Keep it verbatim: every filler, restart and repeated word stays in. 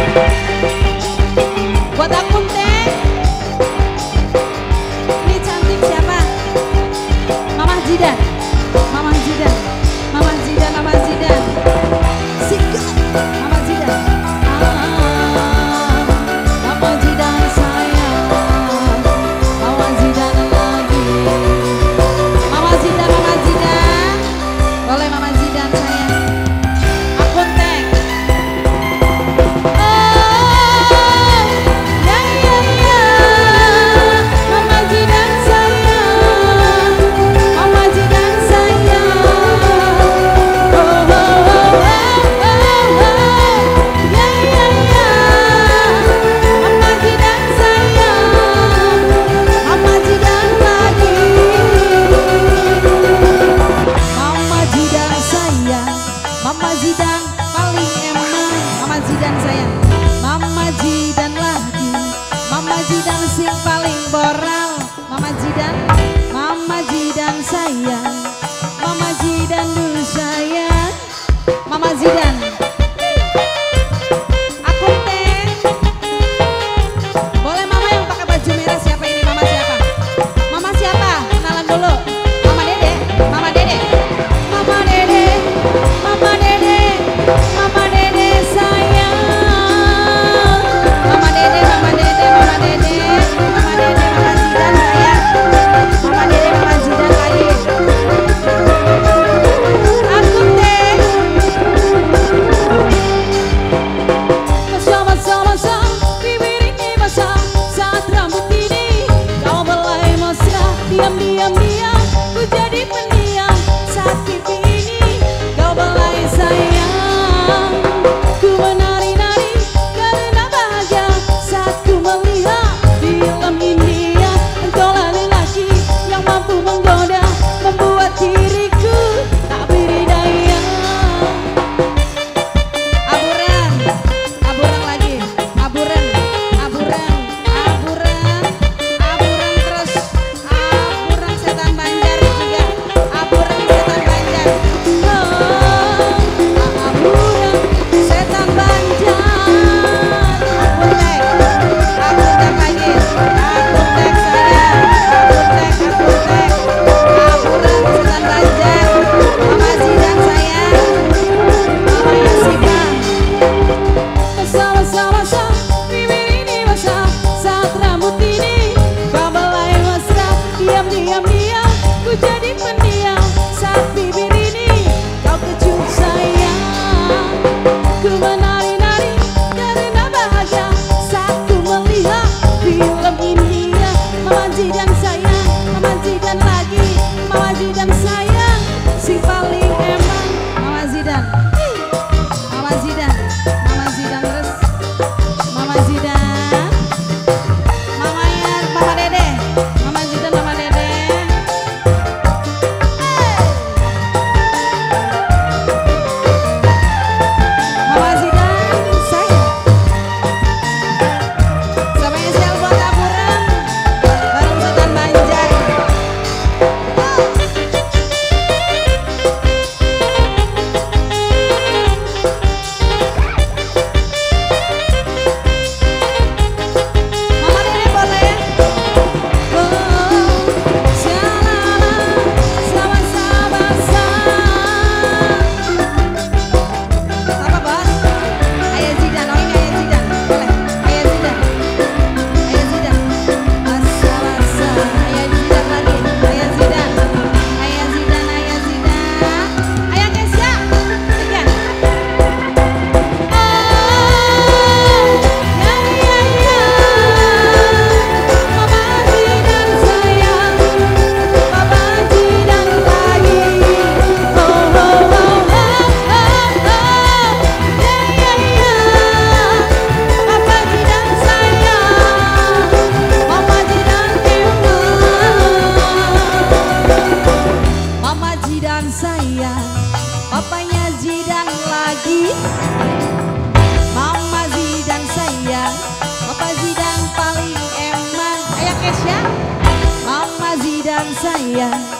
Buat akun teh. Ini cantik siapa? Mama Zidan. Mama Zidan. Mama Zidan, Mama Zidan. Sika. Mama Zidan. Ah, Mama Zidan sayang. Mama Zidan lagi. Mama Zidan, Mama Zidan. Boleh Mama Zidan sayang. Akun teh. Mama Zidan paling enak, Mama Zidan sayang. Mama Zidan lagi, Mama Zidan sing paling boral. Mama Zidan, Mama Zidan sayang, Mama Zidan dulu sayang. Mama Zidan. Aku teh. Boleh mama yang pakai baju merah siapa ini? Mama siapa? Mama siapa? Kenalan dulu. Mama Dede, Mama Dede, Mama Dede. Mama Dede, Mama Dede sayang. Mama Dede, Mama Dede, Mama Dede, Mama Dede, Mama Zidan sayang. Mama Dede, Mama Zidan lagi. Aku teh. Masa, masa, masa, bibir ini basah. Saat rambut ini kau belai mesra. Diam, diam, diam, ku jadi pendiam. Saat pipi ini kau belai sayang. Ku menari-nari karena bahagia saat ku melihat film India. Engkau lah lelaki yang mampu menggoda, membuat diriku tak berdaya. Aburan, aburan lagi, aburan, aburan, aburan, aburan terus, aburan setan Banjar juga, aburan setan Banjar. Aburan setan Banjar. Akun teh, akun teh lagi, akun teh sayang, akun teh, akun teh, aburan setan Banjar. Mama Zidan sayang, Mama Yasipa. Masa-masa-masa, bibir ini basah. Saat rambut ini kau belai mesra. Diam, diam, diam, ku jadi pendiam. Saat bibir ini kau kecup sayang. Ku menari-nari karena bahagia saat ku melihat film India. Mama Zidan sayang, Mama Zidan lagi, Mama Zidan sayang, si paling emang. Mama Zidan, Mama Zidan, Mama Zidan terus, Mama Zidan, Mama Yar, Mama Dede, Mama Zidan, Mama Dede. Mama Zidan sayang. Spesial buat aburan bareng setan Banjar. Mama Dede boleh. Oh, shalala, sama-sama apa bos? Ayah Zidan, oh ini Ayah Zidan, boleh. Ayah Zidan, Ayah Zidan, masa-masa. Ayah Zidan lagi, Ayah Zidan, Ayah Zidan, Ayah Zidan, Ayah Kesya, ya. Oh, ya ya ya. Mama Zidan sayang, Mama Zidan lagi. Oh oh oh oh oh oh. Ya ya ya. Mama Zidan sayang, Mama Zidan emang. Mama Zidan sayang, papanya Zidan lagi. Mama Zidan sayang, Papa Zidan paling emang. Ayah Kesya, Mama Zidan sayang,